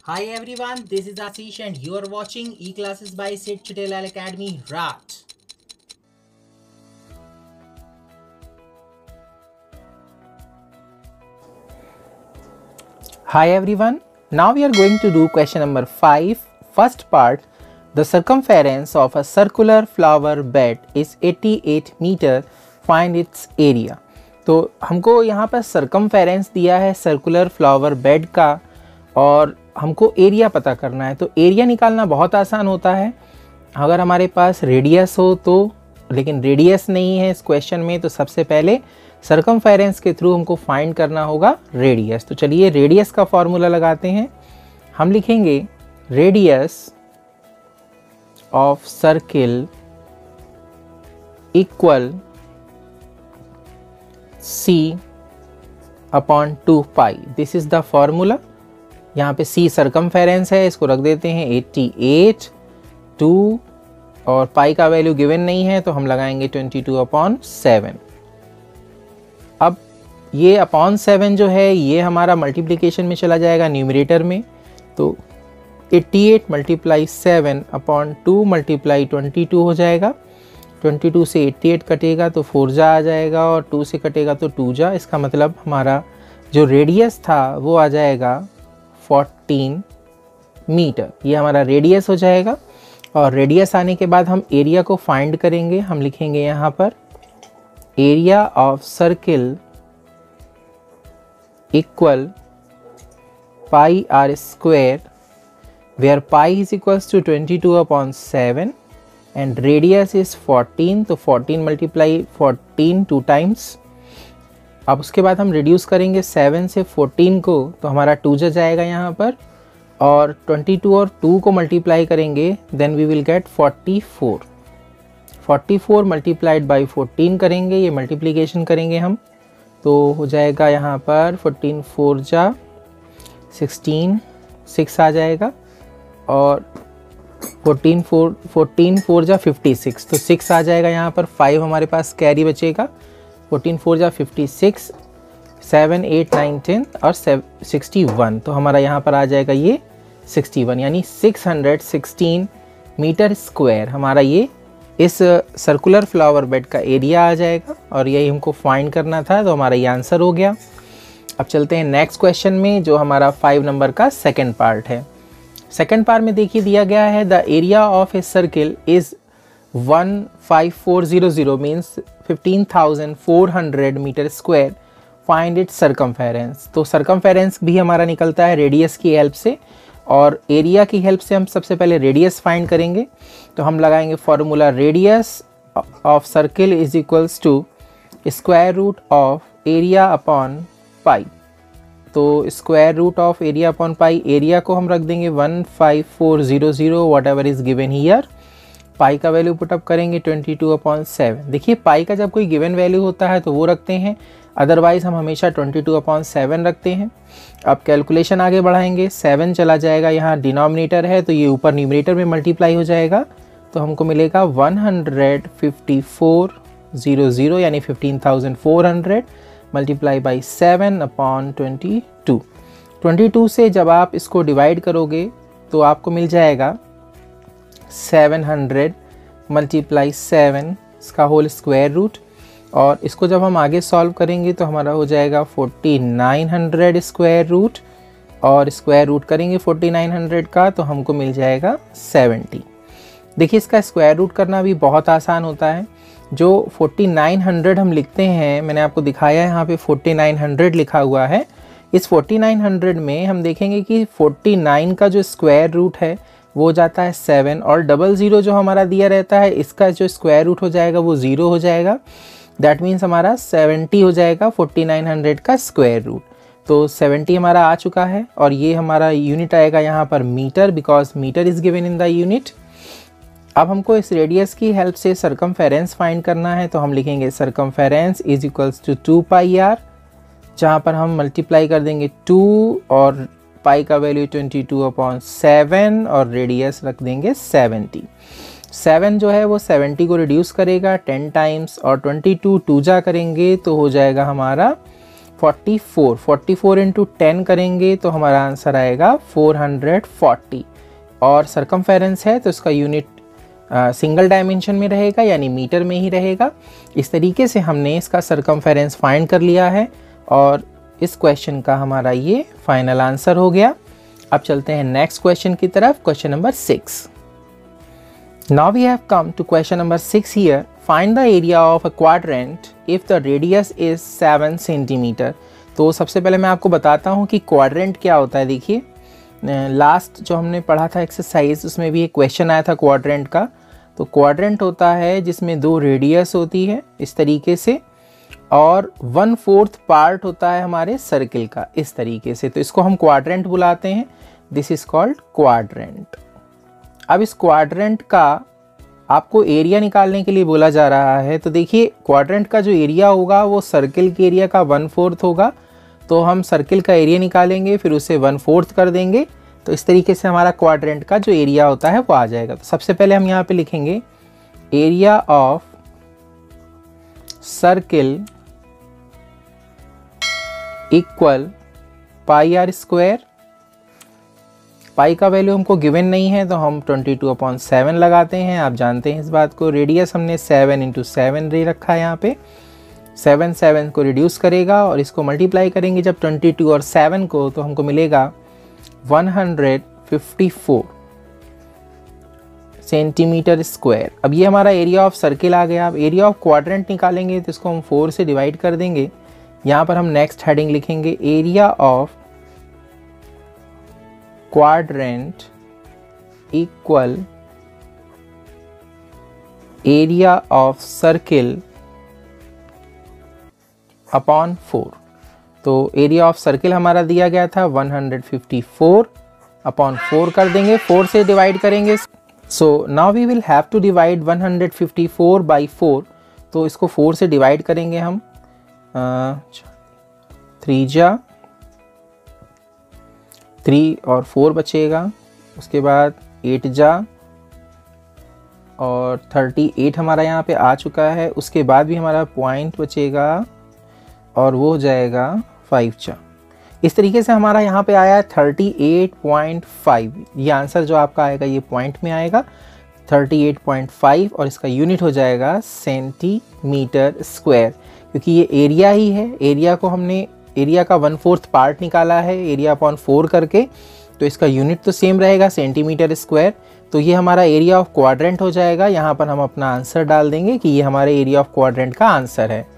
Hi everyone, this is Ashish and you are watching E-Classes by Sid Chittelal Academy, Raj. Hi everyone, now we are going to do question number 5, first part. The circumference of a circular flower bed is 88 meter, find its area. तो हमको यहाँ पर circumference दिया है circular flower bed का और हमको area पता करना है। तो एरिया निकालना बहुत आसान होता है अगर हमारे पास रेडियस हो तो, लेकिन रेडियस नहीं है इस क्वेश्चन में, तो सबसे पहले सर्कमफेरेंस के थ्रू हमको फाइंड करना होगा रेडियस। तो चलिए रेडियस का फॉर्मूला लगाते हैं। हम लिखेंगे radius of circle equal c upon 2 pi. This is the formula. यहाँ पे c सर्कमफेरेंस है, इसको रख देते हैं 88, 2 और पाई का वैल्यू गिवन नहीं है तो हम लगाएंगे 22/7। अब ये अपॉन 7 जो है ये हमारा मल्टीप्लिकेशन में चला जाएगा न्यूमरेटर में, तो 88 × 7/2 × 22 हो जाएगा। 22 से 88 कटेगा तो 4 जा आ जाएगा और 2 से कटेगा तो 2 जा। इसका मतलब हमारा जो रेडियस था वो आ जाएगा 14 मीटर। ये हमारा रेडियस हो जाएगा और रेडियस आने के बाद हम एरिया को फाइंड करेंगे। हम लिखेंगे यहाँ पर area of circle equal pi are square, where pi is equals to 22/7 and radius is 14, तो 14 × 14 2 टाइम्स। अब उसके बाद हम रिड्यूस करेंगे 7 से 14 को, तो हमारा 2 जाएगा यहाँ पर, और 22 और 2 को मल्टीप्लाई करेंगे then we will get 44। 44 multiplied by 14 करेंगे, ये मल्टीप्लिकेशन करेंगे हम, तो हो जाएगा यहाँ पर 14 4 जा 16, 6 आ जाएगा, और 14 4 जा 56, तो 6 आ जाएगा यहाँ पर, 5 हमारे पास कैरी बचेगा। 14 4 जा 56, 7 8 9 10 और 61, तो हमारा यहाँ पर आ जाएगा ये 61, यानी 616 मीटर स्क्वायर हमारा ये इस सर्कुलर फ्लावर बेड का एरिया आ जाएगा, और यही हमको फाइंड करना था, तो हमारा ये आंसर हो गया। अब चलते हैं नेक्स्ट क्वेश्चन में जो हमारा 5 नंबर का सेकंड पार्ट है। सेकंड पार्ट में देखिए दिया गया है the area of a circle is 15400 means 15,400 metre square, find it circumference. तो सर्कमफेरेंस भी हमारा निकलता है रेडियस की हेल्प से, और एरिया की हेल्प से हम सबसे पहले रेडियस फाइंड करेंगे। तो हम लगाएंगे formula radius of circle is equals to square root of area upon pi. तो square root of area upon pi, area को हम रख देंगे 15400 whatever is given here. Pi का वैल्यू पुटअप करेंगे 22/7। देखिए पाई का जब कोई गिवन वैल्यू होता है तो वो रखते हैं, अदरवाइज हम हमेशा 22/7 रखते हैं। अब कैलकुलेशन आगे बढ़ाएंगे, 7 चला जाएगा, यहाँ डिनोमिनेटर है तो ये ऊपर न्यूमरेटर में मल्टीप्लाई हो जाएगा, तो हमको मिलेगा 15400 यानी 15,400 मल्टीप्लाई बाई 7/22। 22 से जब आप इसको डिवाइड करोगे तो आपको मिल जाएगा 700 × 7 इसका होल स्क्वायर रूट, और इसको जब हम आगे सॉल्व करेंगे तो हमारा हो जाएगा 4900 स्क्वायर रूट, और स्क्वायर रूट करेंगे 4900 का तो हमको मिल जाएगा 70। देखिए इसका स्क्वायर रूट करना भी बहुत आसान होता है। जो 4900 हम लिखते हैं, मैंने आपको दिखाया है यहाँ पे 4900 लिखा हुआ है, इस 4900 में हम देखेंगे कि 49 का जो स्क्वायर रूट है वो जाता है 7, और 00 जो हमारा दिया रहता है इसका जो स्क्वायर रूट हो जाएगा वो 0 हो जाएगा। दैट मीन्स हमारा 70 हो जाएगा 4900 का स्क्वायर रूट। तो 70 हमारा आ चुका है, और ये हमारा यूनिट आएगा यहाँ पर metre, because metre is given in the unit. अब हमको इस रेडियस की हेल्प से सर्कमफेरेंस फाइंड करना है, तो हम लिखेंगे circumference is equals to 2 pi R, जहाँ पर हम मल्टीप्लाई कर देंगे 2 और पाई का वैल्यू 22/7 और रेडियस रख देंगे 70। 7 जो है वो 70 को रिड्यूस करेगा 10 टाइम्स, और 22 2 जा करेंगे तो हो जाएगा हमारा 44 इंटू 10 करेंगे तो हमारा आंसर आएगा 440। और सरकमफेरेंस है तो इसका यूनिट सिंगल डायमेंशन में रहेगा यानी मीटर में ही रहेगा। इस तरीके से हमने इसका सरकमफेरेंस फाइंड कर लिया है और इस क्वेश्चन का हमारा ये फाइनल आंसर हो गया। अब चलते हैं नेक्स्ट क्वेश्चन की तरफ, question number 6। Now we have come to question number 6 here. Find the area of a quadrant if the radius is 7 centimeter. तो सबसे पहले मैं आपको बताता हूँ कि क्वाड्रेंट क्या होता है। देखिए लास्ट जो हमने पढ़ा था एक्सरसाइज उसमें भी एक क्वेश्चन आया था क्वाड्रेंट का। तो क्वाड्रेंट होता है जिसमें 2 रेडियस होती है इस तरीके से और 1/4 पार्ट होता है हमारे सर्किल का इस तरीके से। तो इसको हम क्वाड्रेंट बुलाते हैं। This is called quadrant. अब इस क्वाड्रेंट का आपको एरिया निकालने के लिए बोला जा रहा है। तो देखिए क्वाड्रेंट का जो एरिया होगा वो सर्किल के एरिया का 1/4 होगा। तो हम सर्किल का एरिया निकालेंगे फिर उसे 1/4 कर देंगे। तो इस तरीके से हमारा क्वाड्रेंट का जो एरिया होता है वो आ जाएगा। तो सबसे पहले हम यहाँ पे लिखेंगे area of circle equal pi are square. पाई का वैल्यू हमको गिवन नहीं है तो हम 22/7 लगाते हैं। आप जानते हैं इस बात को। रेडियस हमने 7 इंटू 7 दे रखा है। यहाँ पे 7 को रिड्यूस करेगा और इसको मल्टीप्लाई करेंगे जब 22 और 7 को तो हमको मिलेगा 154 सेंटीमीटर स्क्वायर। अब ये हमारा एरिया ऑफ सर्किल आ गया। अब एरिया ऑफ क्वाड्रेंट निकालेंगे तो इसको हम 4 से डिवाइड कर देंगे। यहाँ पर हम नेक्स्ट हेडिंग लिखेंगे area of quadrant equal area of circle upon 4। तो एरिया ऑफ सर्किल हमारा दिया गया था 154/4 कर देंगे, 4 से डिवाइड करेंगे। So now we will have to divide 154/4। तो इसको 4 से डिवाइड करेंगे हम। 3 और 4 बचेगा। उसके बाद 8 और 38 हमारा यहाँ पे आ चुका है। उसके बाद भी हमारा पॉइंट बचेगा और वो हो जाएगा 5 इस तरीके से हमारा यहाँ पे आया 38.5। ये आंसर जो आपका आएगा ये पॉइंट में आएगा 38.5 और इसका यूनिट हो जाएगा सेंटीमीटर स्क्वायर। क्योंकि ये एरिया ही है, एरिया को हमने एरिया का 1/4 पार्ट निकाला है एरिया अपॉन 4 करके, तो इसका यूनिट तो सेम रहेगा सेंटीमीटर स्क्वायर। तो ये हमारा एरिया ऑफ क्वाड्रेंट हो जाएगा। यहाँ पर हम अपना आंसर डाल देंगे कि ये हमारे एरिया ऑफ क्वाड्रेंट का आंसर है।